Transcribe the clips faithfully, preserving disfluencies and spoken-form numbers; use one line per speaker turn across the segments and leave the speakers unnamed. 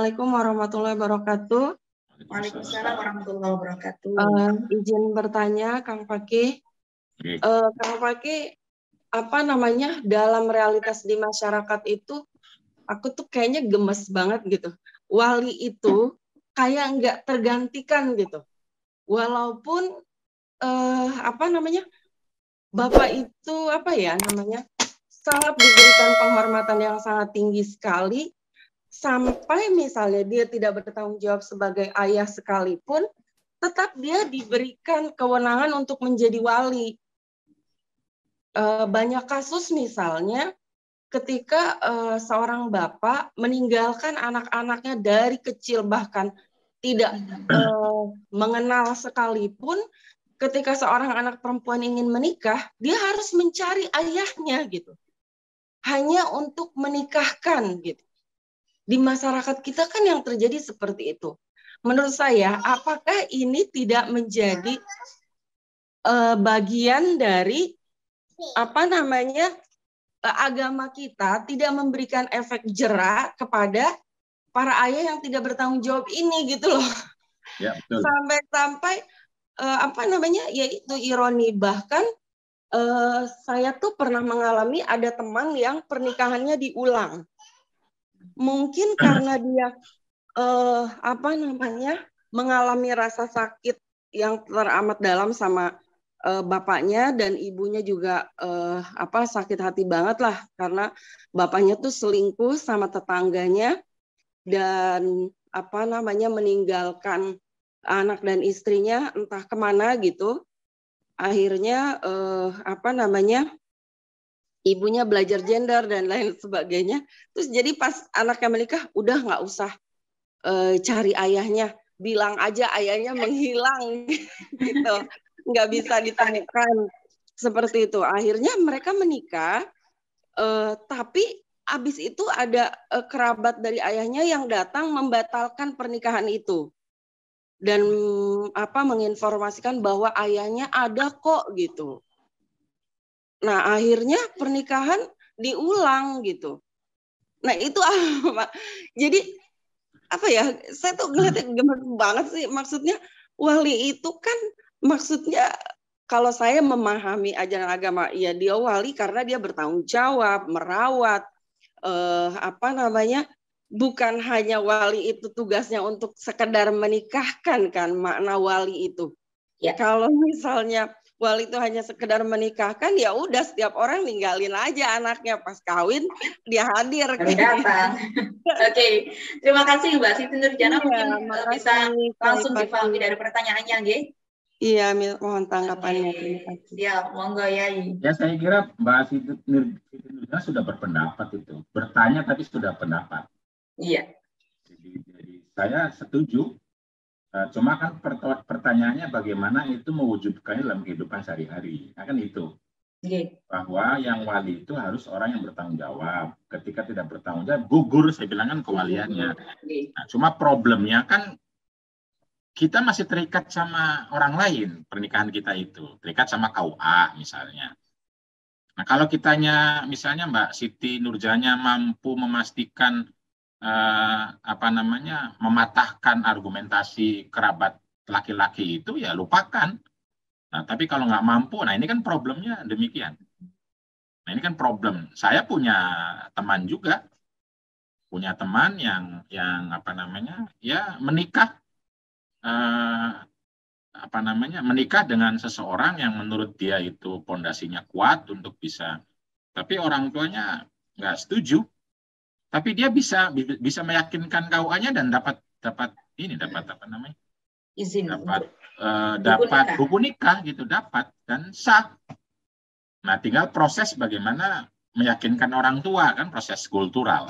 Assalamualaikum warahmatullahi wabarakatuh.
Waalaikumsalam warahmatullahi wabarakatuh.
Uh, izin bertanya, Kang Fakih. Uh, Kang Fakih, apa namanya, dalam realitas di masyarakat itu, aku tuh kayaknya gemes banget gitu. Wali itu kayak nggak tergantikan gitu. Walaupun uh, apa namanya, Bapak itu apa ya namanya, sangat diberikan penghormatan yang sangat tinggi sekali. Sampai misalnya dia tidak bertanggung jawab sebagai ayah sekalipun, tetap dia diberikan kewenangan untuk menjadi wali. E, banyak kasus misalnya ketika e, seorang bapak meninggalkan anak-anaknya dari kecil, bahkan tidak e, mengenal sekalipun, ketika seorang anak perempuan ingin menikah, dia harus mencari ayahnya gitu. Hanya untuk menikahkan gitu. Di masyarakat kita kan yang terjadi seperti itu. Menurut saya, apakah ini tidak menjadi uh, bagian dari apa namanya uh, agama kita tidak memberikan efek jera kepada para ayah yang tidak bertanggung jawab ini gitu loh.
Ya, betul.
Sampai-sampai uh, apa namanya, yaitu ironi, bahkan uh, saya tuh pernah mengalami ada teman yang pernikahannya diulang. Mungkin karena dia eh, apa namanya mengalami rasa sakit yang teramat dalam sama eh, bapaknya, dan ibunya juga eh, apa sakit hati banget lah karena bapaknya tuh selingkuh sama tetangganya dan apa namanya meninggalkan anak dan istrinya entah kemana gitu. Akhirnya eh, apa namanya ibunya belajar gender dan lain sebagainya. Terus jadi pas anaknya menikah, udah nggak usah e, cari ayahnya, bilang aja ayahnya menghilang, gitu, nggak bisa ditemukan, seperti itu. Akhirnya mereka menikah, e, tapi abis itu ada e, kerabat dari ayahnya yang datang membatalkan pernikahan itu dan apa menginformasikan bahwa ayahnya ada kok gitu. Nah, akhirnya pernikahan diulang gitu. Nah, itu apa? Jadi apa ya? Saya tuh ngeliatnya gemes banget sih. Maksudnya wali itu kan maksudnya kalau saya memahami ajaran agama, ya dia wali karena dia bertanggung jawab, merawat eh, apa namanya? Bukan hanya wali itu tugasnya untuk sekedar menikahkan kan, makna wali itu. Ya. Kalau misalnya wali itu hanya sekedar menikahkan, ya udah setiap orang ninggalin aja anaknya, pas kawin dia hadir.
Datang. Oke, okay. Terima kasih Mbak Siti Nurjana. Iya, mungkin makasih, bisa langsung dipahami dari pertanyaannya, Nggih.
Iya, mohon tanggapannya.
Okay. Siap, monggo Yai.
Ya, saya kira Mbak Siti Nurjana sudah berpendapat itu, bertanya tapi sudah pendapat.
Iya.
Jadi, jadi saya setuju. Cuma kan pertanyaannya bagaimana itu mewujudkannya dalam kehidupan sehari-hari. Nah, kan itu.
Okay.
Bahwa yang wali itu harus orang yang bertanggung jawab. Ketika tidak bertanggung jawab, gugur saya bilang kan kewaliannya.
Okay.
Nah, cuma problemnya kan kita masih terikat sama orang lain, pernikahan kita itu. Terikat sama K U A misalnya. Nah, kalau kitanya misalnya Mbak Siti Nurjana mampu memastikan Eh, apa namanya mematahkan argumentasi kerabat laki-laki itu, ya lupakan. Nah, tapi kalau nggak mampu, nah ini kan problemnya demikian. Nah, ini kan problem. Saya punya teman juga, punya teman yang yang apa namanya ya menikah eh, apa namanya menikah dengan seseorang yang menurut dia itu pondasinya kuat untuk bisa, tapi orang tuanya nggak setuju. Tapi dia bisa bisa meyakinkan K U A-nya dan dapat dapat ini dapat apa namanya
izin
dapat uh, dapat buku nikah gitu, dapat dan sah. Nah, tinggal proses bagaimana meyakinkan orang tua, kan proses kultural.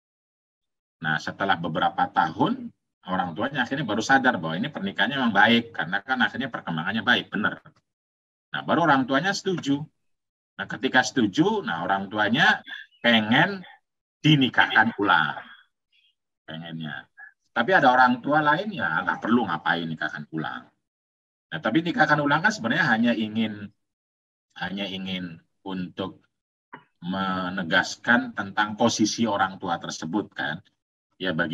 Nah, setelah beberapa tahun orang tuanya akhirnya baru sadar bahwa ini pernikahannya memang baik karena kan akhirnya perkembangannya baik, benar. Nah, baru orang tuanya setuju. Nah, ketika setuju, nah orang tuanya pengen dinikahkan ulang, pengennya. Tapi ada orang tua lain ya nggak perlu ngapain nikahkan ulang. Nah, tapi nikahkan ulang kan sebenarnya hanya ingin hanya ingin untuk menegaskan tentang posisi orang tua tersebut kan. Ya bagi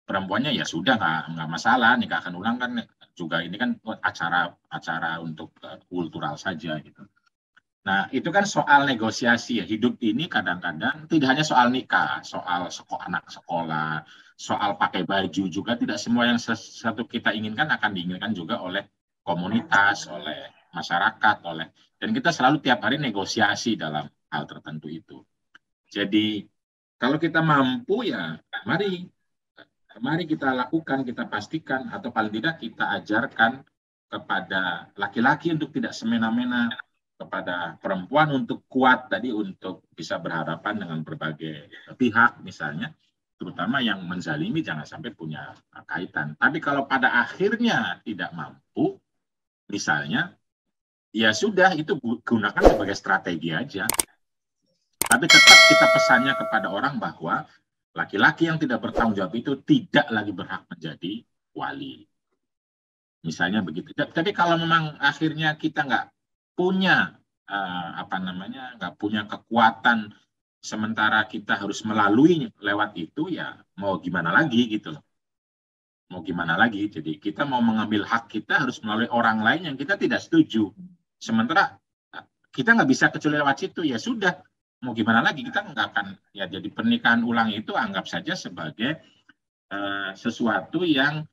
perempuannya ya sudah nggak nggak masalah, nikahkan ulang kan juga ini kan acara acara untuk uh, kultural saja gitu. Nah, itu kan soal negosiasi ya. Hidup ini kadang-kadang tidak hanya soal nikah, soal sekolah, anak sekolah, soal pakai baju juga tidak semua yang satu kita inginkan akan diinginkan juga oleh komunitas, oleh masyarakat, oleh dan kita selalu tiap hari negosiasi dalam hal tertentu itu. Jadi kalau kita mampu ya mari mari kita lakukan, kita pastikan atau paling tidak kita ajarkan kepada laki-laki untuk tidak semena-mena, kepada perempuan untuk kuat tadi, untuk bisa berhadapan dengan berbagai pihak misalnya, terutama yang menzalimi jangan sampai punya kaitan. Tapi kalau pada akhirnya tidak mampu, misalnya, ya sudah itu gunakan sebagai strategi aja. Tapi tetap kita pesannya kepada orang bahwa laki-laki yang tidak bertanggung jawab itu tidak lagi berhak menjadi wali. Misalnya begitu. Tapi kalau memang akhirnya kita nggak punya uh, apa namanya nggak punya kekuatan sementara kita harus melalui lewat itu, ya mau gimana lagi gitu loh, mau gimana lagi. Jadi kita mau mengambil hak kita harus melalui orang lain yang kita tidak setuju, sementara kita nggak bisa kecuali lewat situ, ya sudah mau gimana lagi, kita nggak akan ya. Jadi pernikahan ulang itu anggap saja sebagai uh, sesuatu yang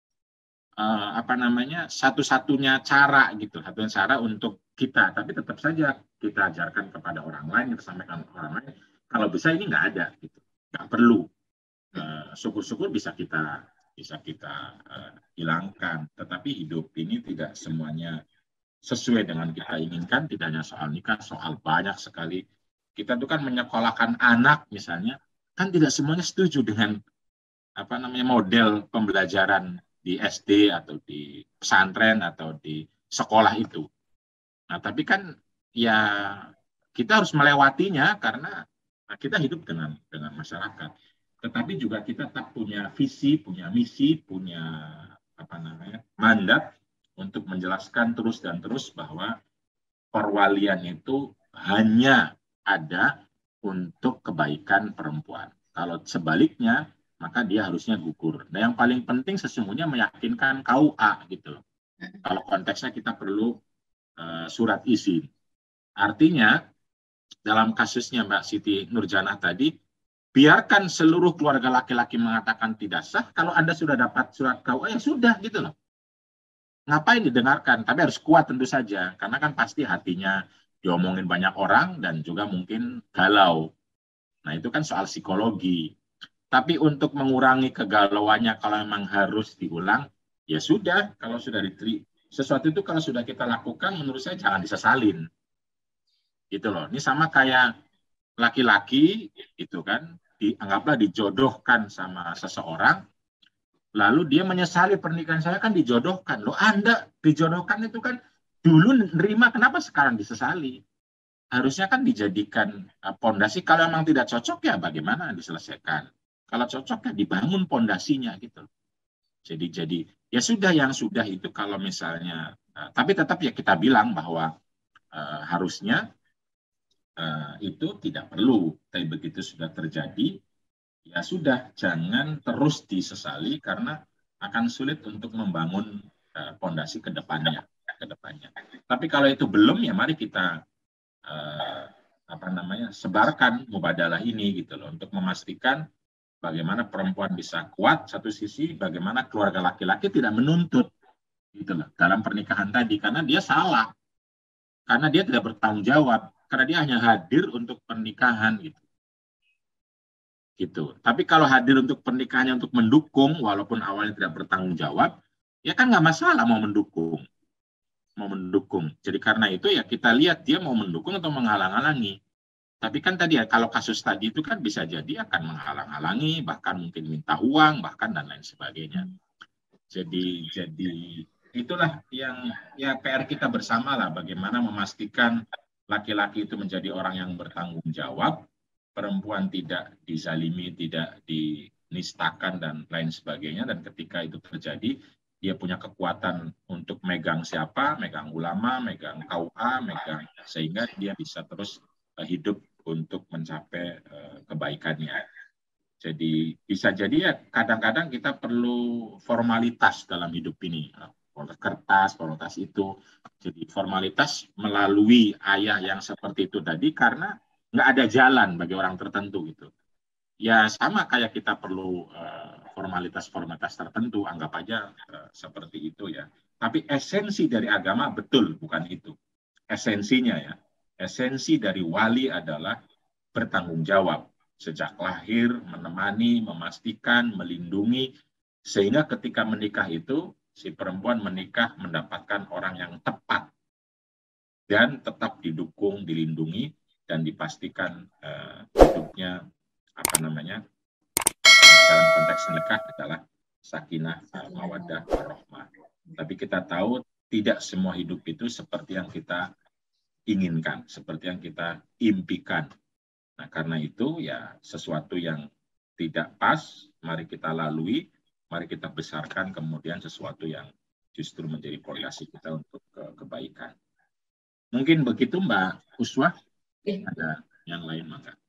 Uh, apa namanya satu-satunya cara gitu, satu-satunya cara untuk kita, tapi tetap saja kita ajarkan kepada orang lain, kita sampaikan ke orang lain, kalau bisa ini nggak ada gitu, nggak perlu, uh, syukur-syukur bisa kita bisa kita uh, hilangkan. Tetapi hidup ini tidak semuanya sesuai dengan kita inginkan, tidak hanya soal nikah, soal banyak sekali. Kita tuh kan menyekolahkan anak misalnya, kan tidak semuanya setuju dengan apa namanya model pembelajaran di S D atau di pesantren atau di sekolah itu. Nah, tapi kan ya kita harus melewatinya karena kita hidup dengan dengan masyarakat. Tetapi juga kita tak punya visi, punya misi, punya apa namanya mandat untuk menjelaskan terus dan terus bahwa perwalian itu hanya ada untuk kebaikan perempuan. Kalau sebaliknya maka dia harusnya gugur. Nah, yang paling penting sesungguhnya meyakinkan K U A gitu loh. Kalau konteksnya kita perlu uh, surat izin. Artinya dalam kasusnya Mbak Siti Nurjanah tadi, biarkan seluruh keluarga laki-laki mengatakan tidak sah. Kalau Anda sudah dapat surat K U A ya sudah gitu loh. Ngapain didengarkan? Tapi harus kuat tentu saja, karena kan pasti hatinya diomongin banyak orang dan juga mungkin galau. Nah, itu kan soal psikologi. Tapi untuk mengurangi kegalauannya kalau memang harus diulang, ya sudah, kalau sudah diterima. Sesuatu itu kalau sudah kita lakukan, menurut saya jangan disesalin. Gitu loh. Ini sama kayak laki-laki, itu kan, dianggaplah dijodohkan sama seseorang, lalu dia menyesali pernikahan saya kan dijodohkan. Loh, Anda dijodohkan itu kan dulu nerima, kenapa sekarang disesali? Harusnya kan dijadikan pondasi, kalau memang tidak cocok ya bagaimana diselesaikan. Kalau cocok ya dibangun pondasinya gitu. Jadi jadi ya sudah yang sudah itu kalau misalnya, uh, tapi tetap ya kita bilang bahwa uh, harusnya uh, itu tidak perlu. Tapi begitu sudah terjadi, ya sudah jangan terus disesali karena akan sulit untuk membangun uh, pondasi ke depannya, ke depannya. Tapi kalau itu belum ya mari kita uh, apa namanya sebarkan mubadalah ini gitu loh, untuk memastikan bagaimana perempuan bisa kuat satu sisi, bagaimana keluarga laki-laki tidak menuntut gitu loh dalam pernikahan tadi, karena dia salah, karena dia tidak bertanggung jawab, karena dia hanya hadir untuk pernikahan gitu. Gitu. Tapi kalau hadir untuk pernikahannya untuk mendukung, walaupun awalnya tidak bertanggung jawab, ya kan nggak masalah mau mendukung, mau mendukung. Jadi karena itu ya kita lihat dia mau mendukung atau menghalang-halangi. Tapi kan tadi ya, kalau kasus tadi itu kan bisa jadi akan menghalang-halangi, bahkan mungkin minta uang, bahkan dan lain sebagainya. Jadi jadi itulah yang ya P R kita bersama lah, bagaimana memastikan laki-laki itu menjadi orang yang bertanggung jawab, perempuan tidak dizalimi, tidak dinistakan dan lain sebagainya, dan ketika itu terjadi, dia punya kekuatan untuk megang siapa, megang ulama, megang K U A, megang sehingga dia bisa terus hidup untuk mencapai uh, kebaikannya. Jadi bisa jadi ya kadang-kadang kita perlu formalitas dalam hidup ini. Kertas, formalitas itu. Jadi formalitas melalui ayah yang seperti itu tadi karena nggak ada jalan bagi orang tertentu gitu. Ya sama kayak kita perlu formalitas-formalitas uh, tertentu, anggap aja uh, seperti itu ya. Tapi esensi dari agama betul bukan itu. Esensinya ya, esensi dari wali adalah bertanggung jawab. Sejak lahir, menemani, memastikan, melindungi, sehingga ketika menikah itu, si perempuan menikah mendapatkan orang yang tepat, dan tetap didukung, dilindungi, dan dipastikan uh, hidupnya, apa namanya, dalam konteks nikah adalah sakinah, mawaddah, warahmah. Tapi kita tahu, tidak semua hidup itu seperti yang kita inginkan, seperti yang kita impikan. Nah, karena itu ya sesuatu yang tidak pas, mari kita lalui, mari kita besarkan kemudian sesuatu yang justru menjadi fondasi kita untuk ke kebaikan. Mungkin begitu Mbak Uswah, ada yang lain Maka.